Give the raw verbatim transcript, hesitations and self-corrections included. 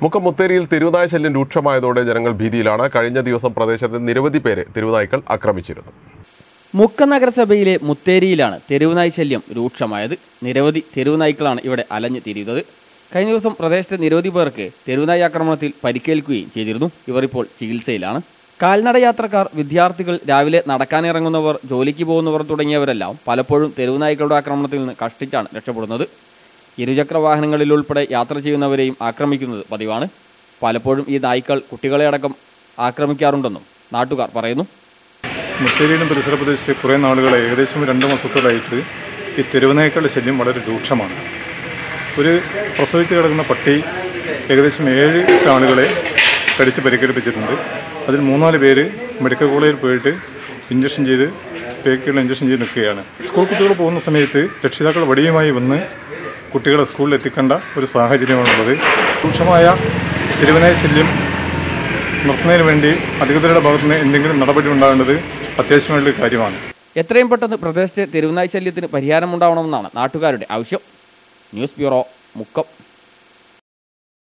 മുക്കം മുത്തേരിയിൽ തെരുവുനായ ശല്യം രൂക്ഷമായതോടെ ജനങ്ങൾ ഭീതിയിലാണ്. കഴിഞ്ഞ ദിവസം പ്രദേശത്ത് നിരവധി പേരെ തെരുവുനായ്ക്കൾ ആക്രമിച്ചിരുന്നു. മുക്കം നഗരസഭയിലെ മുത്തേരിയിലാണ് തെരുവുനായ് ശല്യം രൂക്ഷമായത്. നിരവധി തെരുവുനായ്ക്കളാണ് ഇവിടെ അലഞ്ഞു തിരിയുന്നത്. കഴിഞ്ഞ ദിവസം പ്രദേശത്തെ നിരവധി പേർക്ക് തെരുവുനായ് ആക്രമണത്തിൽ പരിക്കേൽക്കുകയും ചെയ്തിരുന്നു. ഇവർ ഇപ്പോൾ ചികിത്സയിലാണ്. കാൽനട യാത്രക്കാർ, വിദ്യാർത്ഥികൾ, രാവിലെ നടക്കാനിറങ്ങുന്നവർ, ജോലിക്ക് പോകുന്നവർ തുടങ്ങിയവരെല്ലാം പലപ്പോഴും തെരുവുനായ്ക്കളുടെ ആക്രമണത്തിൽ നിന്ന് കഷ്ടിച്ചാണ് രക്ഷപ്പെടുന്നത്. ഇരുചക്ര വാഹനങ്ങളിലുൾപ്പെടെ യാത്ര ചെയ്യുന്നവരെയും ആക്രമിക്കുന്നത് പതിവാണ്. പലപ്പോഴും ഈ നായ്ക്കൾ കുട്ടികളെ അടക്കം ആക്രമിക്കാറുണ്ടെന്നും നാട്ടുകാർ പറയുന്നു. മുത്തേരിയിലും പരിസര പ്രദേശത്ത് കുറേ നാളുകളെ ഏകദേശം രണ്ട് മാസത്തോളായിട്ട് ഈ തെരുവുനായ്ക്കളുടെ ശല്യം വളരെ രൂക്ഷമാണ്. ഒരു പ്രസവിച്ച് കിടക്കുന്ന പട്ടി ഏകദേശം ഏഴ് ആളുകളെ കടിച്ച് പരിക്കേൽപ്പിച്ചിട്ടുണ്ട്. അതിൽ മൂന്നാല് പേര് മെഡിക്കൽ കോളേജിൽ പോയിട്ട് ഇഞ്ചക്ഷൻ ചെയ്ത് പേക്കുള്ള ഇഞ്ചക്ഷൻ ചെയ്ത് നിൽക്കുകയാണ്. സ്കൂൾ കുട്ടികൾ പോകുന്ന സമയത്ത് രക്ഷിതാക്കൾ വടിയുമായി വന്ന് കുട്ടികളെ സ്കൂളിൽ എത്തിക്കേണ്ട ഒരു സാഹചര്യമാണുള്ളത്. രൂക്ഷമായ തെരുവുനായ ശല്യം നിർത്തുന്നതിന് വേണ്ടി അധികൃതരുടെ ഭാഗത്തു നിന്ന് എന്തെങ്കിലും നടപടി ഉണ്ടാകേണ്ടത് അത്യാവശ്യമായുള്ള കാര്യമാണ്. എത്രയും പെട്ടെന്ന് പ്രദേശത്തെ തെരുവുനായ് ശല്യത്തിന് പരിഹാരമുണ്ടാവണമെന്നാണ് നാട്ടുകാരുടെ ആവശ്യം. News bureau, Mukkam.